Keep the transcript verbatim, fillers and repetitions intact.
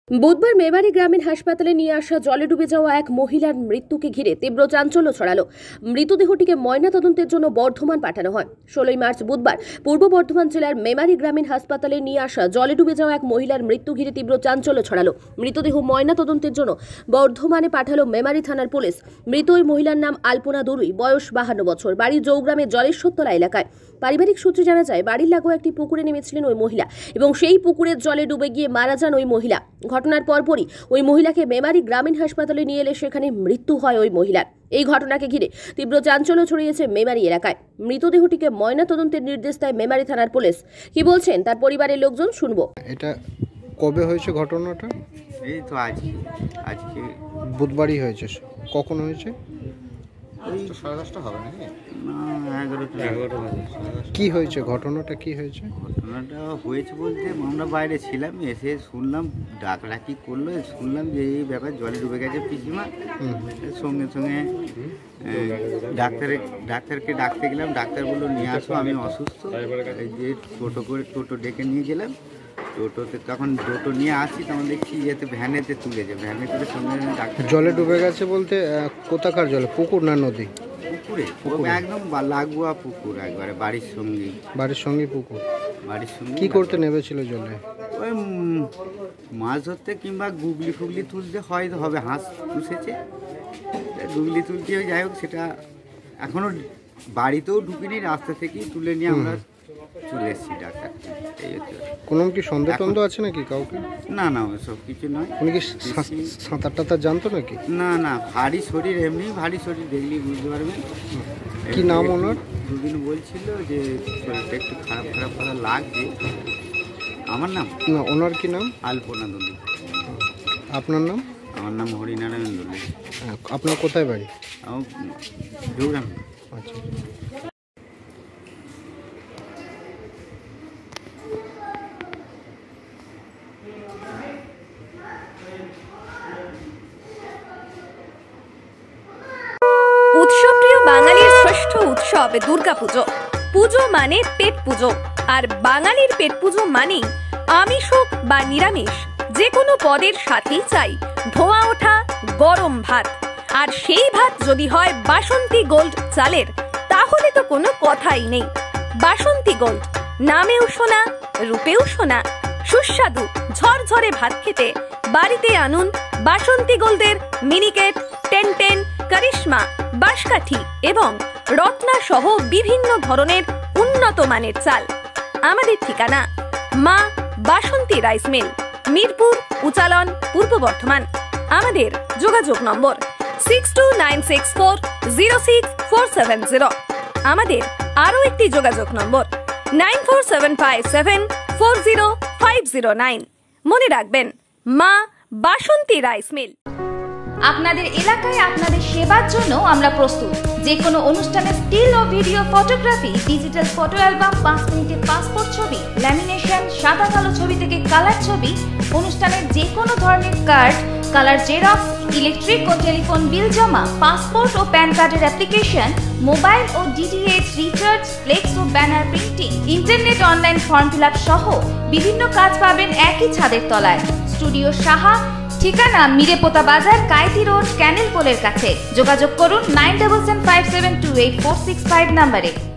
বুধবার মেমারি গ্রামীণ হাসপাতালে নিয়ে আসা জলে ডুবে যাওয়া এক মহিলার মৃত্যুকে ঘিরে তীব্র চাঞ্চল্য ছড়ালো। মৃতদেহটিকে ময়নাতদন্তের জন্য বর্ধমান পাঠানো হয়। ষোলোই মার্চ বুধবার পূর্ব বর্ধমান জেলার মেমারি গ্রামীণ হাসপাতালে নিয়ে আসা জলে ডুবে যাওয়া এক মহিলার মৃত্যু ঘিরে তীব্র চাঞ্চল্য ছড়ালো। মৃতদেহ ময়নাতদন্তের জন্য বর্ধমানে পাঠালো মেমারি থানার পুলিশ। মৃত ওই মহিলার নাম আলপনা দুরুই, বয়স বাহান্ন বছর, বাড়ি জৌগ্রামের জলেশ্বরতলা এলাকায়। পারিবারিক সূত্রে জানা যায়, বাড়ির লাগোয়া একটি পুকুরে নেমেছিলেন ওই মহিলা এবং সেই পুকুরের জলে ডুবে গিয়ে মারা যান ওই মহিলা। ঘটনার পরপরই ওই মহিলাকে মেমারি গ্রামীণ হাসপাতালে নিয়ে এলে সেখানে মৃত্যু হয় ওই মহিলার। এই ঘটনাকে ঘিরে তীব্র চাঞ্চল্য ছড়িয়েছে মেমারি এলাকায়। মৃতদেহটিকে ময়নাতদন্তের নির্দেশ দেয় মেমারি থানার পুলিশ। কি বলছেন তার পরিবারের লোকজন শুনবো। এটা কবে হয়েছে ঘটনাটা? এই তো আজকে আজকে বুধবারই হয়েছে। কখন হয়েছে? ওই সাড়ে দশটা হবে নাকি? না, এগারোটা এগারোটা বাজে। কি হয়েছে ঘটনাটা? কি হয়েছে? ঘটনাটা হয়েছে বলতে আমরা বাইরে ছিলাম, এসে শুনলাম ডাকাডাকি করলো, শুনলাম যে এই ব্যাপার জলে ডুবে গেছে পিসিমা। সঙ্গে সঙ্গে ডাক্তারে ডাক্তারকে ডাকতে গেলাম, ডাক্তার বললো নিয়ে আসো, আমি অসুস্থ। এই যে টোটো করে টোটো ডেকে নিয়ে গেলাম, টোটোতে তখন টোটো নিয়ে আসি তখন দেখছি যেতে ভ্যানেতে তুলেছে, ভ্যানে তুলে সঙ্গে ডাক্তার। জলে ডুবে গেছে বলতে কোথাকার জলে? পুকুর না নদী? পুকুরে, একদম লাগোয়া পুকুর, একবারে বাড়ির সঙ্গে। বাড়ির সঙ্গে পুকুর? বাড়ির সঙ্গে। কি করতে নেমেছিল জলে? ওই মাছ ধরতে কিংবা গুগলি ফুগলি তুলতে হয়তো হবে, হাঁস পুষেছে, গুগলি তুলতে যাই হোক, সেটা এখনও বাড়িতেও ঢুকিনি, রাস্তা থেকেই তুলে নিয়ে আমরা চলে এসেছি ডাক্তার। এই হচ্ছে। কোনো কি সন্দেহ টন্দেহ আছে নাকি কাউকে? না না, ওসব কিছু নয়। উনি কি সাঁতার টাতার জানতো নাকি? না না, ভারী শরীর, এমনি ভারী শরীর, দেখলেই বুঝতে পারবেন। কি নাম ওনার? দুদিন বলছিল যে শরীরটা একটু খারাপ খারাপ করা লাগছে। আমার নাম? না, ওনার কি নাম? আলপনা দুলি। আপনার নাম? আমার নাম হরিনারায়ণ দুলি। আপনার কোথায় বাড়ি? আমার জৌগ্রাম। আচ্ছা। উৎসবপ্রিয় বাঙালির শ্রেষ্ঠ উৎসব দুর্গাপুজো। পুজো মানে পেট পুজো, আর বাঙালির পেট পুজো মানেই আমিষ হোক বা নিরামিষ যে কোনো পদের সাথেই চাই ধোয়া ওঠা গরম ভাত। আর সেই ভাত যদি হয় বাসন্তী গোল্ড চালের, তাহলে তো কোনো কথাই নেই। বাসন্তী গোল্ড, নামেও শোনা রূপেও শোনা। সুস্বাদু ঝরঝরে ভাত খেতে বাড়িতে আনুন বাসন্তী গোল্ডের মিনিকেট, টেন টেন, করিশ্মা, বাঁশকাঠি এবং রত্না সহ বিভিন্ন ধরনের উন্নত মানের চাল। আমাদের ঠিকানা মা বাসন্তী রাইস মিল, মিরপুর, উচালন, পূর্ব বর্ধমান। আমাদের যোগাযোগ number six two nine six four zero six four seven zero. আমাদের আরও একটি যোগাযোগ number nine four seven five seven four zero five zero nine. মনে রাখবেন, মা বাসন্তী রাইস মিল। আপনাদের এলাকায় আপনাদের সেবার জন্য আমরা প্রস্তুত। যে কোনো অনুষ্ঠানে স্টিল ও video photography, digital photo album, পাঁচ মিনিটের পাসপোর্ট ছবি, ল্যামিনেশন, সাদা কালো ছবি থেকে কালার ছবি, অনুষ্ঠানের যে কোনো ধরনের কার্ড, কালার জেরক্স, ইলেকট্রিক ও টেলিফোন বিল জমা, পাসপোর্ট ও প্যান কার্ডের অ্যাপ্লিকেশন, মোবাইল ও ডিটিএইচ রিচার্জ, ফ্লেক্স ও banner printing, internet online form fill up সহ বিভিন্ন কাজ পাবেন একই ছাদের তলায়। স্টুডিও সাহা, ঠিকানা মিরেপোতা বাজার, কাইতি রোড, ক্যানেল পোলের কাছে। যোগাযোগ করুন nine seven seven five seven two eight four six five নাম্বারে।